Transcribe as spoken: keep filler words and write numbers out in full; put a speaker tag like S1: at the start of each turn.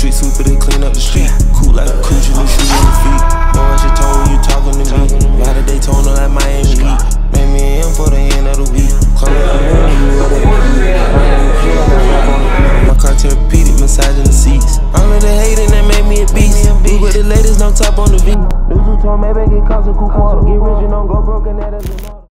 S1: street sweeper, they clean up the street. Cool like a coochie, no shoes on the feet. No one should tell when you talking to me. Ride a Daytona like Miami Heat. Make me an M for the end of the week. Call me the moon, you where they be. My content repeated, massaging the seats. All of the hating that made me a beast. We with the ladies, no top on the beat. Those who told me, baby, get cause a cool quarter. Get rich and don't go broke, and that is